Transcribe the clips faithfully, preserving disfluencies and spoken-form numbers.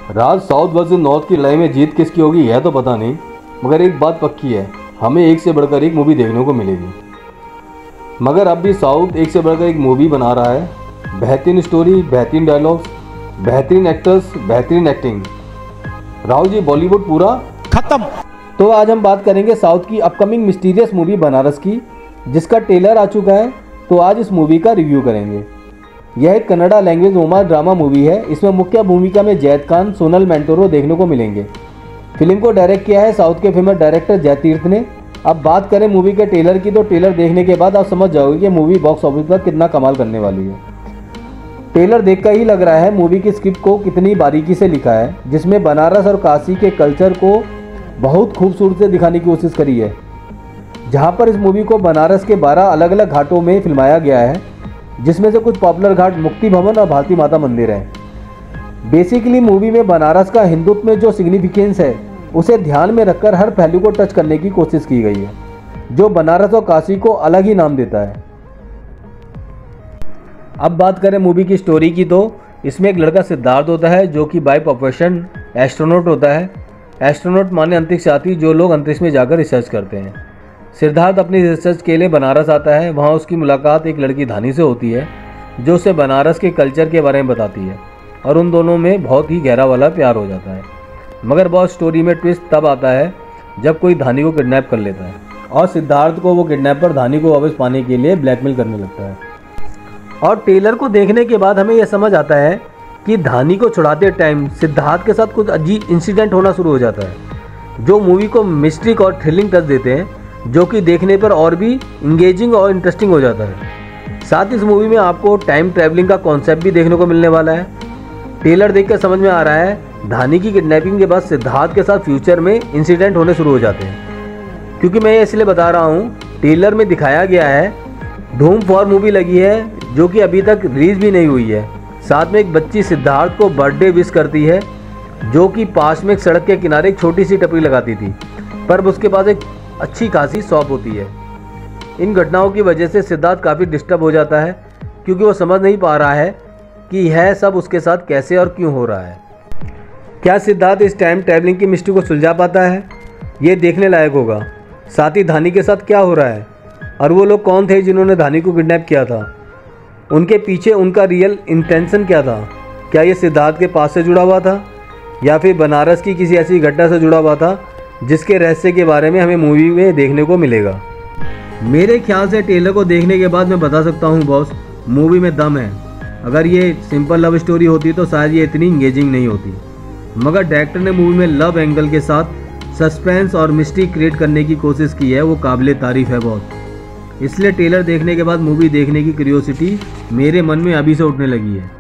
राज south versus north की लड़ाई में जीत किसकी होगी यह तो पता नहीं, मगर एक बात पक्की है, हमें एक से बढ़कर एक मूवी देखने को मिलेगी। मगर अब भी साउथ एक से बढ़कर एक मूवी बना रहा है। बेहतरीन स्टोरी, बेहतरीन डायलॉग्स, बेहतरीन एक्टर्स, बेहतरीन एक्टिंग। राहुल जी, बॉलीवुड पूरा खत्म। तो आज हम बात करेंगे साउथ की अपकमिंग मिस्टीरियस मूवी बनारस की, जिसका ट्रेलर आ चुका है। तो आज इस मूवी का रिव्यू करेंगे। यह एक Kannada language romance drama movie है। इसमें मुख्य भूमिका में जैद खान, सोनल मेंटोरो देखने को मिलेंगे। फिल्म को डायरेक्ट किया है साउथ के फेमस डायरेक्टर जय तीर्थ ने। अब बात करें मूवी के ट्रेलर की, तो ट्रेलर देखने के बाद आप समझ जाओगे कि मूवी बॉक्स ऑफिस पर कितना कमाल करने वाली है। ट्रेलर देखकर ही लग रहा है मूवी की स्क्रिप्ट को कितनी बारीकी से लिखा है, जिसमें बनारस और काशी के कल्चर को बहुत खूबसूरती से दिखाने की कोशिश करी है। जहां पर इस मूवी को बनारस के बारह अलग अलग घाटों में फिल्माया गया है, जिसमें से कुछ पॉपुलर घाट मुक्ति भवन और भारती माता मंदिर है। बेसिकली मूवी में बनारस का हिंदुत्व में जो सिग्निफिकेंस है उसे ध्यान में रखकर हर पहलू को टच करने की कोशिश की गई है, जो बनारस और काशी को अलग ही नाम देता है। अब बात करें मूवी की स्टोरी की, तो इसमें एक लड़का सिद्धार्थ होता है जो कि बाय प्रोफेशन एस्ट्रोनॉट होता है। एस्ट्रोनॉट माने अंतरिक्ष यात्री, जो लोग अंतरिक्ष में जाकर रिसर्च करते हैं। सिद्धार्थ अपनी रिसर्च के लिए बनारस आता है। वहाँ उसकी मुलाकात एक लड़की धानी से होती है, जो उसे बनारस के कल्चर के बारे में बताती है और उन दोनों में बहुत ही गहरा वाला प्यार हो जाता है। मगर बहुत स्टोरी में ट्विस्ट तब आता है जब कोई धानी को किडनैप कर लेता है और सिद्धार्थ को वो किडनैपर धानी को वापस पाने के लिए ब्लैकमेल करने लगता है। और ट्रेलर को देखने के बाद हमें यह समझ आता है कि धानी को छुड़ाते टाइम सिद्धार्थ के साथ कुछ अजीब इंसिडेंट होना शुरू हो जाता है, जो मूवी को मिस्ट्रिक और थ्रिलिंग टच देते हैं, जो कि देखने पर और भी इंगेजिंग और इंटरेस्टिंग हो जाता है। साथ इस मूवी में आपको टाइम ट्रैवलिंग का कॉन्सेप्ट भी देखने को मिलने वाला है। ट्रेलर देखकर समझ में आ रहा है धानी की किडनैपिंग के बाद सिद्धार्थ के साथ फ्यूचर में इंसिडेंट होने शुरू हो जाते हैं। क्योंकि मैं ये इसलिए बता रहा हूँ, ट्रेलर में दिखाया गया है धूम फॉर मूवी लगी है, जो कि अभी तक रिलीज भी नहीं हुई है। साथ में एक बच्ची सिद्धार्थ को बर्थडे विश करती है, जो कि पास में एक सड़क के किनारे एक छोटी सी टपरी लगाती थी, पर उसके पास एक अच्छी खासी शॉप होती है। इन घटनाओं की वजह से सिद्धार्थ काफ़ी डिस्टर्ब हो जाता है, क्योंकि वो समझ नहीं पा रहा है कि यह सब उसके साथ कैसे और क्यों हो रहा है। क्या सिद्धार्थ इस टाइम ट्रैवलिंग की मिस्ट्री को सुलझा पाता है? ये देखने लायक होगा। साथ ही धानी के साथ क्या हो रहा है और वो लोग कौन थे जिन्होंने धानी को किडनैप किया था, उनके पीछे उनका रियल इंटेंशन क्या था? क्या ये सिद्धार्थ के पास से जुड़ा हुआ था या फिर बनारस की किसी ऐसी घटना से जुड़ा हुआ था जिसके रहस्य के बारे में हमें मूवी में देखने को मिलेगा। मेरे ख्याल से ट्रेलर को देखने के बाद मैं बता सकता हूँ बॉस, मूवी में दम है। अगर ये सिंपल लव स्टोरी होती तो शायद ये इतनी इंगेजिंग नहीं होती, मगर डायरेक्टर ने मूवी में लव एंगल के साथ सस्पेंस और मिस्ट्री क्रिएट करने की कोशिश की है, वो काबिले तारीफ़ है बहुत। इसलिए ट्रेलर देखने के बाद मूवी देखने की क्यूरियोसिटी मेरे मन में अभी से उठने लगी है।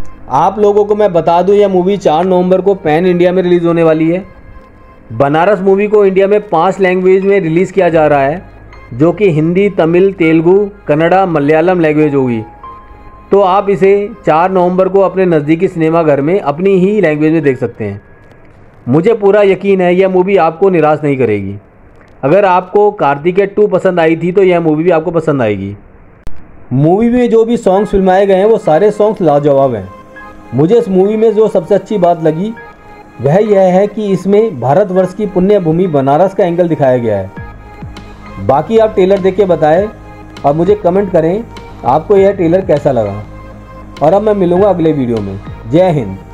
आप लोगों को मैं बता दूं, यह मूवी चार नवंबर को पैन इंडिया में रिलीज़ होने वाली है। बनारस मूवी को इंडिया में पांच लैंग्वेज में रिलीज़ किया जा रहा है, जो कि हिंदी, तमिल, तेलुगु, कन्नड़ा, मलयालम लैंग्वेज होगी। तो आप इसे चार नवंबर को अपने नज़दीकी सिनेमा घर में अपनी ही लैंग्वेज में देख सकते हैं। मुझे पूरा यकीन है यह मूवी आपको निराश नहीं करेगी। अगर आपको कार्तिकेय टू पसंद आई थी तो यह मूवी भी आपको पसंद आएगी। मूवी में जो भी सॉन्ग्स फिल्माए गए हैं वो सारे सॉन्ग्स लाजवाब हैं। मुझे इस मूवी में जो सबसे अच्छी बात लगी वह यह है कि इसमें भारतवर्ष की पुण्य भूमि बनारस का एंगल दिखाया गया है। बाकी आप ट्रेलर देख के बताएं और मुझे कमेंट करें आपको यह ट्रेलर कैसा लगा। और अब मैं मिलूँगा अगले वीडियो में। जय हिंद।